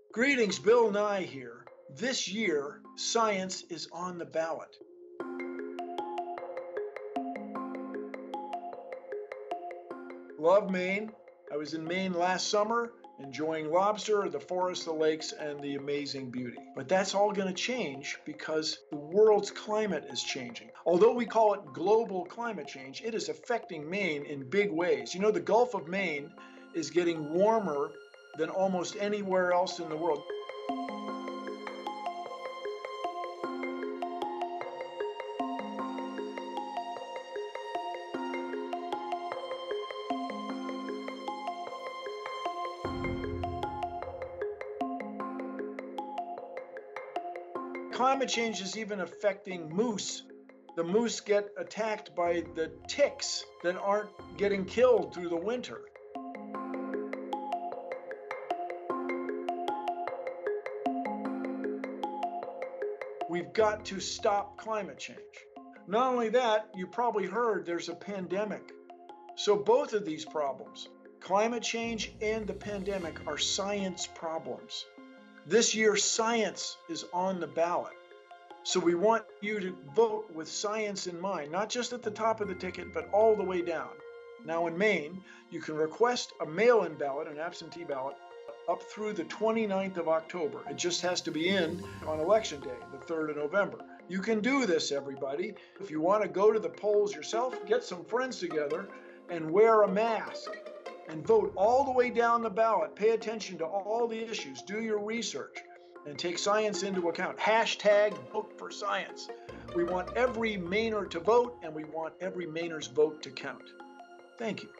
Greetings, Bill Nye here. This year, science is on the ballot. Love Maine. I was in Maine last summer, enjoying lobster, the forests, the lakes, and the amazing beauty. But that's all going to change because the world's climate is changing. Although we call it global climate change, it is affecting Maine in big ways. You know, the Gulf of Maine is getting warmer than almost anywhere else in the world. Climate change is even affecting moose. The moose get attacked by the ticks that aren't getting killed through the winter. We've got to stop climate change. Not only that, you probably heard there's a pandemic. So both of these problems, climate change and the pandemic, are science problems. This year, science is on the ballot. So we want you to vote with science in mind, not just at the top of the ticket, but all the way down. Now in Maine, you can request a mail-in ballot, an absentee ballot, up through the 29th of October. It just has to be in on Election Day, the 3rd of November. You can do this, everybody. If you want to go to the polls yourself, get some friends together and wear a mask and vote all the way down the ballot. Pay attention to all the issues. Do your research and take science into account. Hashtag vote for science. We want every Mainer to vote, and we want every Mainer's vote to count. Thank you.